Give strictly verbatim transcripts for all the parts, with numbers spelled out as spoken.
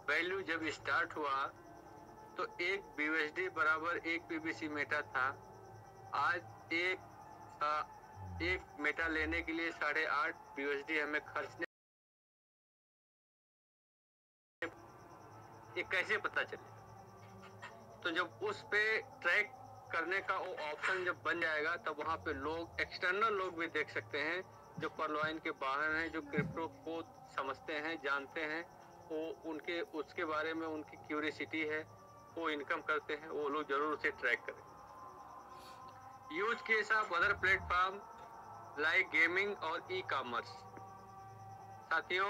Value जब start हुआ तो एक बीयूएसडी बराबर एक पीवीसी मेटा था। आज एक आ, एक मेटा लेने के लिए साढ़े आठ बीयूएसडी हमें खर्चने, ये कैसे पता चले? तो जब उस पे ट्रैक करने का वो ऑप्शन जब बन जाएगा तब वहाँ पे लोग, एक्सटर्नल लोग भी देख सकते हैं जो पर्लवाइन के बाहर हैं, जो क्रिप्टो को समझते हैं, जानते हैं, वो उनके उसके बारे में उनकी क्यूरियोसिटी है, वो इनकम करते हैं, वो लोग जरूर उसे ट्रैक करें। Use case of other platform like gaming और ई कॉमर्स। साथियों,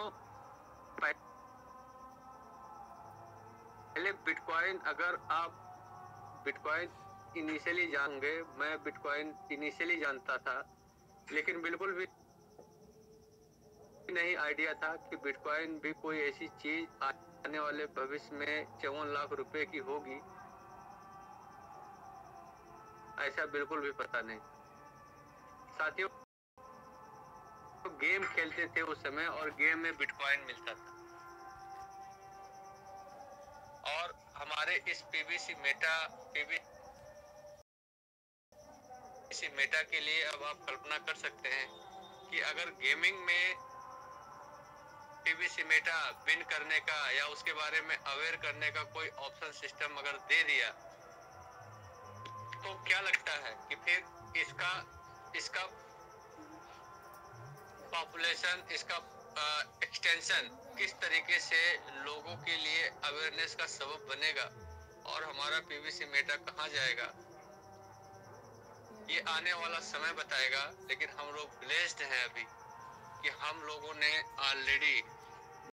पहले बिटकॉइन, अगर आप बिटकॉइन इनिशियली जानोगे, मैं बिटकॉइन इनिशियली जानता था, लेकिन बिल्कुल भी नहीं आइडिया था कि बिटकॉइन भी कोई ऐसी चीज आने वाले भविष्य में चौवन लाख रुपए की होगी, ऐसा बिल्कुल भी पता नहीं। साथियों, गेम खेलते थे उस समय और गेम में बिटकॉइन मिलता था, और हमारे इस पीवीसी मेटा पीवीसी मेटा के लिए अब आप कल्पना कर सकते हैं कि अगर गेमिंग में पीवीसी मेटा विन करने का या उसके बारे में अवेयर करने का कोई ऑप्शन सिस्टम अगर दे दिया तो क्या लगता है कि फिर इसका इसका पॉपुलेशन, इसका एक्सटेंशन किस तरीके से लोगों के लिए अवेयरनेस का सबब बनेगा और हमारा पीवीसी मेटा कहाँ जाएगा, ये आने वाला समय बताएगा। लेकिन हम लोग ब्लेस्ड हैं अभी कि हम लोगों ने ऑलरेडी